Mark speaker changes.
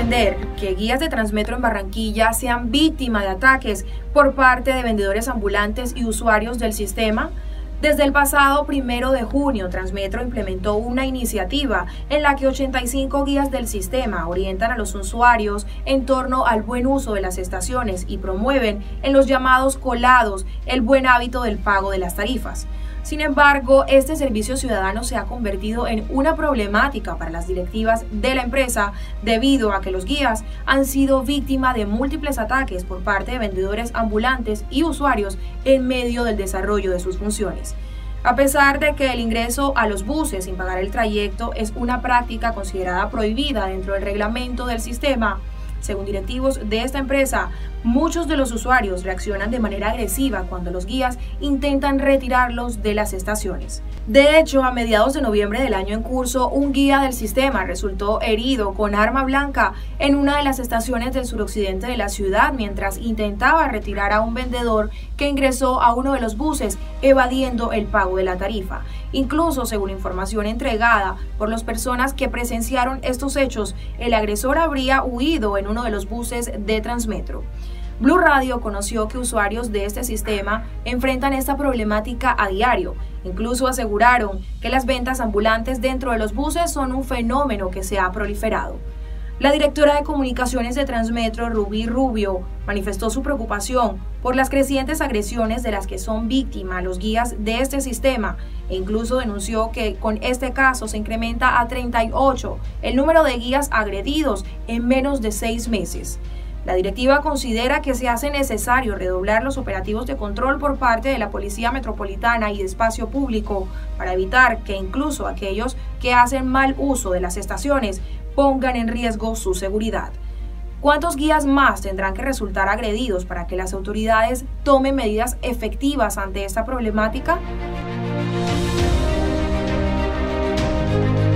Speaker 1: entender que guías de Transmetro en Barranquilla sean víctimas de ataques por parte de vendedores ambulantes y usuarios del sistema? Desde el pasado 1 de junio, Transmetro implementó una iniciativa en la que 85 guías del sistema orientan a los usuarios en torno al buen uso de las estaciones y promueven en los llamados colados el buen hábito del pago de las tarifas. Sin embargo, este servicio ciudadano se ha convertido en una problemática para las directivas de la empresa debido a que los guías han sido víctimas de múltiples ataques por parte de vendedores ambulantes y usuarios en medio del desarrollo de sus funciones. A pesar de que el ingreso a los buses sin pagar el trayecto es una práctica considerada prohibida dentro del reglamento del sistema, según directivos de esta empresa, muchos de los usuarios reaccionan de manera agresiva cuando los guías intentan retirarlos de las estaciones. De hecho, a mediados de noviembre del año en curso, un guía del sistema resultó herido con arma blanca en una de las estaciones del suroccidente de la ciudad mientras intentaba retirar a un vendedor que ingresó a uno de los buses evadiendo el pago de la tarifa. Incluso, según información entregada por las personas que presenciaron estos hechos, el agresor habría huido en uno de los buses de Transmetro. Blue Radio conoció que usuarios de este sistema enfrentan esta problemática a diario. Incluso aseguraron que las ventas ambulantes dentro de los buses son un fenómeno que se ha proliferado. La directora de comunicaciones de Transmetro, Rubí Rubio, manifestó su preocupación por las crecientes agresiones de las que son víctimas los guías de este sistema e incluso denunció que con este caso se incrementa a 38 el número de guías agredidos en menos de 6 meses. La directiva considera que se hace necesario redoblar los operativos de control por parte de la Policía Metropolitana y de Espacio Público para evitar que incluso aquellos que hacen mal uso de las estaciones pongan en riesgo su seguridad. ¿Cuántos guías más tendrán que resultar agredidos para que las autoridades tomen medidas efectivas ante esta problemática?